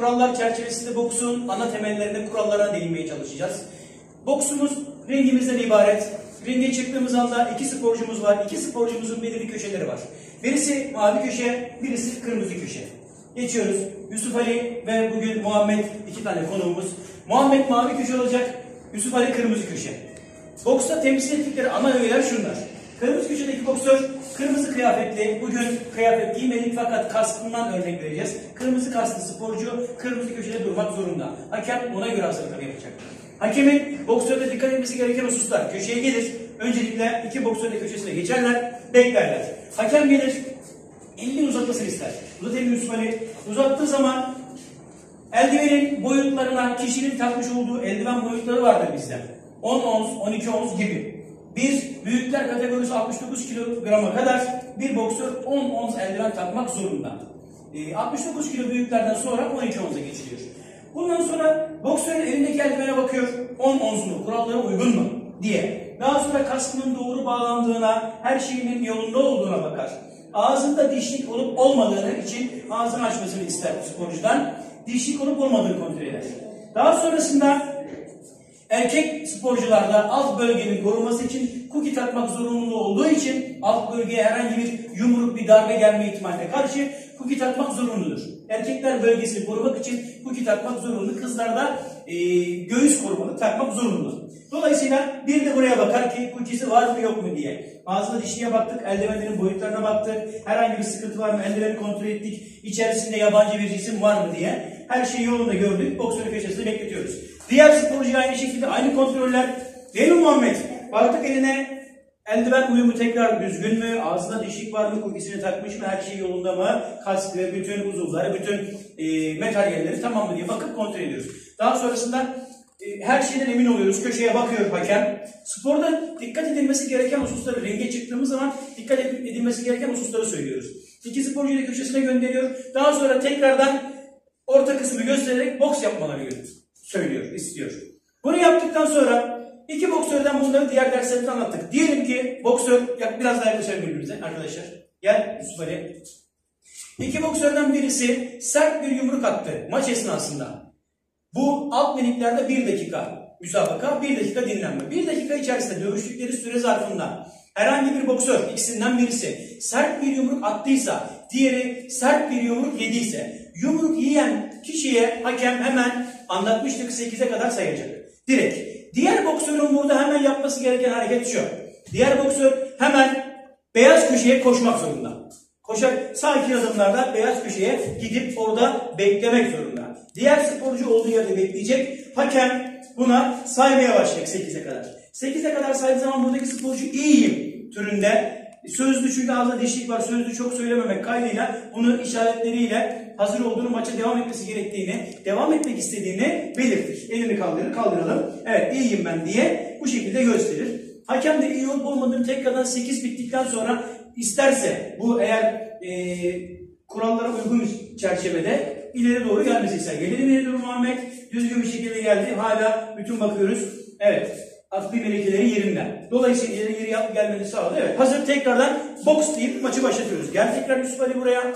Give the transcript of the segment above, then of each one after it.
kurallar çerçevesinde boksun ana temellerine, kurallarına değinmeye çalışacağız. Boksumuz ringimizden ibaret. Ringe çıktığımız anda iki sporcumuz var. İki sporcumuzun belirli köşeleri var. Birisi mavi köşe, birisi kırmızı köşe. Geçiyoruz. Yusuf Ali ve bugün Muhammed, iki tane konuğumuz. Muhammed mavi köşe olacak, Yusuf Ali kırmızı köşe. Boksta temsil ettikleri ana öğeler şunlar. Kırmızı köşedeki boksör kırmızı kıyafetli, bugün kıyafet giymedik fakat kaskından örnek vereceğiz. Kırmızı kasklı sporcu kırmızı köşede durmak zorunda. Hakem ona göre hazırlıkları yapacak. Hakemin boksörde dikkat etmesi gereken hususlar: köşeye gelir, öncelikle iki boksör de köşesine geçerler, beklerler. Hakem gelir, elini uzatmasını ister. Uzat elini Yusuf Ali. Uzattığı zaman eldivenin boyutlarına, kişinin takmış olduğu eldiven boyutları vardır bizde. 10 ons, 12 ons gibi. Biz büyükler kategorisi 69 kilograma kadar bir boksör 10 ons eldiven takmak zorunda. 69 kilo büyüklerden sonra 12 onsa geçiliyor. Bundan sonra boksörün elindeki eldivene bakıyor. 10 ons mu, kurallara uygun mu diye. Daha sonra kaskının doğru bağlandığına, her şeyinin yolunda olduğuna bakar. Ağzında dişlik olup olmadığını için ağzını açmasını ister sporcudan. Dişlik olup olmadığını kontrol eder. Daha sonrasında erkek sporcularda alt bölgenin korunması için cookie takmak zorunlu olduğu için alt bölgeye herhangi bir yumruk, bir darbe gelme ihtimaline karşı cookie takmak zorunludur. Erkekler bölgesini korumak için cookie takmak zorunlu. Kızlar da göğüs korumalı takmak zorunlu. Dolayısıyla bir de buraya bakar ki cookie'si var mı yok mu diye. Ağzına dişliğe baktık, eldivenlerin boyutlarına baktık. Herhangi bir sıkıntı var mı? Eldiveni kontrol ettik. İçerisinde yabancı bir cisim var mı diye. Her şeyi yolunda gördük. Boksörün köşesinde bekletiyoruz. Diğer sporcuya aynı şekilde aynı kontroller. Değil mi Muhammed? Baktık eline, eldiven uyumu tekrar düzgün mü? Ağzında dişlik var mı? Cookie'sini takmış mı? Her şey yolunda mı? Kaskı, bütün uzuvları, bütün materyalleri tamam mı diye bakıp kontrol ediyoruz. Daha sonrasında her şeyden emin oluyoruz. Köşeye bakıyor hakem. Sporda dikkat edilmesi gereken hususları, ringe çıktığımız zaman dikkat edilmesi gereken hususları söylüyoruz. İki sporcuyu da köşesine gönderiyor. Daha sonra tekrardan orta kısmı göstererek boks yapmaları söylüyor, istiyor. Bunu yaptıktan sonra iki boksörden bunları diğer derslerde anlattık. Diyelim ki boksör, biraz daha yaklaşalım birbirimize arkadaşlar. Gel Yusuf Ali. İki boksörden birisi sert bir yumruk attı maç esnasında. Bu alt miniklerde 1 dakika müsabaka, 1 dakika dinlenme. 1 dakika içerisinde dövüştükleri süre zarfında herhangi bir boksör, ikisinden birisi sert bir yumruk attıysa, diğeri sert bir yumruk yediyse, yumruk yiyen kişiye hakem hemen anlatmıştık 8'e kadar sayacak. Direkt. Diğer boksörün burada hemen yapması gereken hareket şu. Diğer boksör hemen beyaz köşeye koşmak zorunda. Sakin adımlarda beyaz köşeye gidip orada beklemek zorunda. Diğer sporcu olduğu yerde bekleyecek. Hakem buna saymaya başlayacak 8'e kadar. 8'e kadar saydığı zaman buradaki sporcu iyiyim türünde. Sözlü, çünkü ağzında dişlik var. Sözlü çok söylememek kaydıyla bunun işaretleriyle hazır olduğunu, maça devam etmesi gerektiğini, devam etmek istediğini belirtir. Elini kaldıralım. Evet, iyiyim ben diye bu şekilde gösterir. Hakem de iyi olup olmadığını tekrardan 8 bittikten sonra isterse, bu eğer kurallara uygun çerçevede ileri doğru gelmesi ister. Gelelim ileri doğru Muhammed. Düzgün bir şekilde geldi. Hala bütün bakıyoruz. Evet. Akli melekeleri yerinde. Dolayısıyla ileri gelmeni sağladı. Evet. Hazır, tekrardan boks deyip maçı başlatıyoruz. Gel tekrar Yusuf Ali buraya.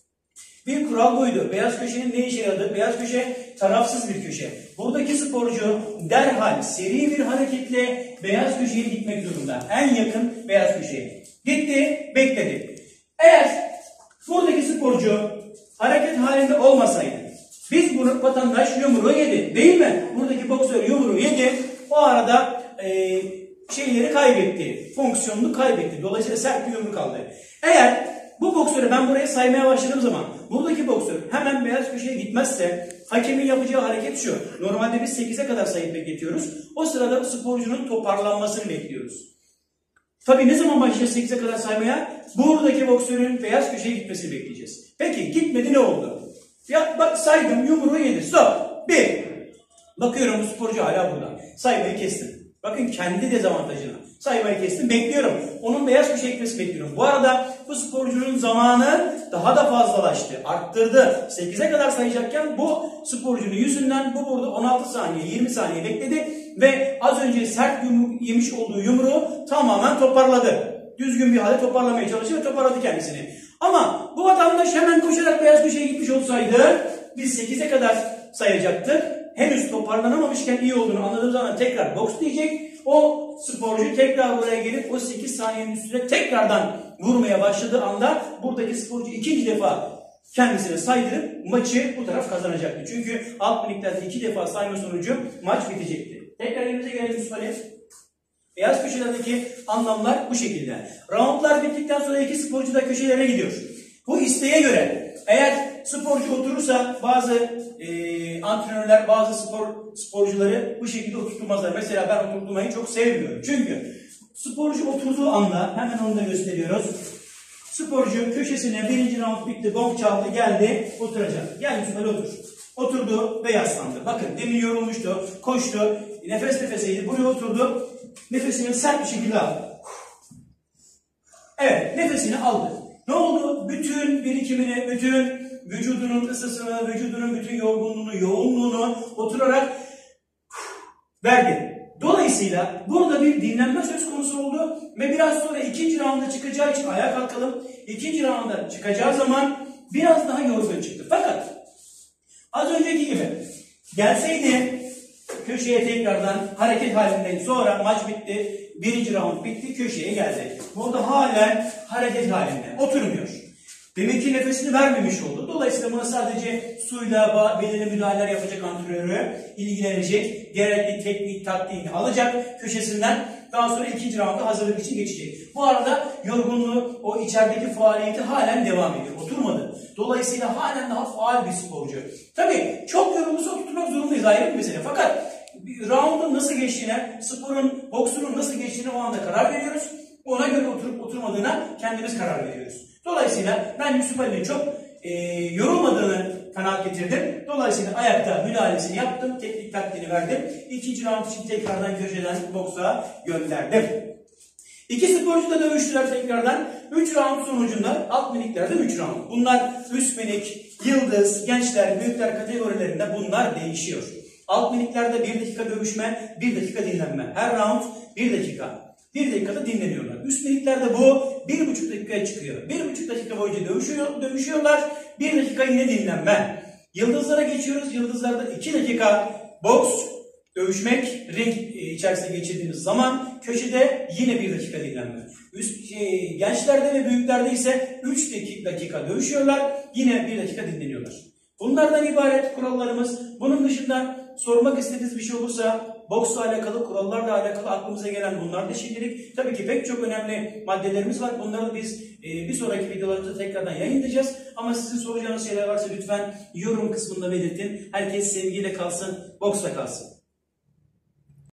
Bir kural buydu. Beyaz köşenin ne işe yaradı? Beyaz köşe tarafsız bir köşe. Buradaki sporcu derhal seri bir hareketle beyaz köşeye gitmek zorunda. En yakın beyaz köşeye. Gitti, bekledi. Eğer buradaki sporcu hareket halinde olmasaydı, biz bunu, vatandaş yumruğu yedi. Değil mi? Buradaki boksör yumruğu yedi. O arada şeyleri kaybetti. Fonksiyonunu kaybetti. Dolayısıyla sert bir yumruk aldı. Eğer bu boksörü ben buraya saymaya başladığım zaman buradaki boksör hemen beyaz köşeye gitmezse hakemin yapacağı hareket şu. Normalde biz 8'e kadar sayıp bekletiyoruz. O sırada sporcunun toparlanmasını bekliyoruz. Tabii ne zaman başlayacağız 8'e kadar saymaya? Buradaki boksörün beyaz köşeye gitmesini bekleyeceğiz. Peki gitmedi, ne oldu? Ya bak, saydım, yumruğu yedi. Stop. 1. Bakıyorum bu sporcu hala burada. Saymayı kestim. Bakın kendi dezavantajına. Saymayı kestim. Bekliyorum. Onun beyaz köşeye gitmesini bekliyorum. Bu arada bu sporcunun zamanı daha da fazlalaştı. Arttırdı. 8'e kadar sayacakken bu sporcunun yüzünden bu burada 16 saniye, 20 saniye bekledi. Ve az önce sert yemiş olduğu yumruğu tamamen toparladı. Düzgün bir halde toparlamaya çalıştı ve toparladı kendisini. Ama bu vatandaş hemen koşarak beyaz köşeye gitmiş olsaydı Biz 8'e kadar sayacaktık. Henüz toparlanamamışken iyi olduğunu anladığım zaman tekrar boks diyecek. O sporcu tekrar buraya gelip o 8 saniyenin üstüne tekrardan vurmaya başladığı anda buradaki sporcu ikinci defa kendisine saydırıp maçı bu taraf kazanacaktı. Çünkü alt miniklerde 2 defa sayma sonucu maç bitecekti. Tekrar elimize gelelim Yusuf Ali. Beyaz köşelerdeki anlamlar bu şekilde. Roundlar bittikten sonra iki sporcu da köşelere gidiyor. Bu isteğe göre eğer sporcu oturursa bazı antrenörler bazı sporcuları bu şekilde oturtmazlar. Mesela ben oturtmayı çok sevmiyorum. Çünkü sporcu oturduğu anda hemen onu da gösteriyoruz. Sporcu köşesine birinci round bitti, gong çaldı, geldi, oturacak. Gel Yusuf, otur. Oturdu ve yaslandı. Bakın demin yorulmuştu, koştu, nefes nefeseydi, buraya oturdu, nefesini sert bir şekilde aldı. Evet, nefesini aldı. Ne oldu? Bütün birikimini, bütün vücudunun ısısını, vücudunun bütün yorgunluğunu, yoğunluğunu oturarak verdi. Dolayısıyla burada bir dinlenme söz konusu oldu ve biraz sonra ikinci rounda çıkacağı için ayağa kalkalım. İkinci rounda çıkacağı zaman biraz daha yorgun çıktı. Fakat az önceki gibi gelseydi köşeye tekrardan hareket halindeydi. Sonra maç bitti, birinci round bitti, köşeye geldi. Burada halen hareket halinde, oturmuyor. Demek ki nefesini vermemiş oldu. Dolayısıyla buna sadece suyla belirli müdahaleler yapacak antrenörü ilgilenecek. Gerekli teknik, taktiğini alacak köşesinden. Daha sonra ikinci rounda hazırlık için geçecek. Bu arada yorgunluğu, o içerideki faaliyeti halen devam ediyor. Oturmadı. Dolayısıyla halen daha faal bir sporcu. Tabii çok yorulursa oturtmak zorundayız, ayrı bir mesele. Fakat round'un nasıl geçtiğine, boksunun nasıl geçtiğine o anda karar veriyoruz. Ona göre oturup oturmadığına kendimiz karar veriyoruz. Dolayısıyla ben Yusuf Ali'nin çok yorulmadığını kanaat getirdim. Dolayısıyla ayakta müdahalesini yaptım, teknik taktiğini verdim. İkinci round için tekrardan köşeden boksa gönderdim. İki sporcu da dövüştüler tekrardan. 3 round sonucunda alt miniklerde 3 round. Bunlar üst minik, yıldız, gençler, büyükler kategorilerinde bunlar değişiyor. Alt miniklerde 1 dakika dövüşme, 1 dakika dinlenme. Her round 1 dakika. 1 dakikada dinleniyorlar. Üst miniklerde bu 1,5 dakikaya çıkıyor. 1,5 dakika boyunca dövüşüyorlar. 1 dakika yine dinlenme. Yıldızlara geçiyoruz. Yıldızlarda 2 dakika boks, dövüşmek, ring içerisinde geçirdiğimiz zaman köşede yine 1 dakika dinlenme. Gençlerde ve büyüklerde ise 3 dakika dövüşüyorlar. Yine 1 dakika dinleniyorlar. Bunlardan ibaret kurallarımız. Bunun dışında sormak istediğiniz bir şey olursa boksla alakalı, kurallarla alakalı aklımıza gelen bunlar da şimdilik. Tabii ki pek çok önemli maddelerimiz var. Bunları biz bir sonraki videolarımızda tekrardan yayınlayacağız. Ama sizin soracağınız şeyler varsa lütfen yorum kısmında belirtin. Herkes sevgiyle kalsın, boksla kalsın.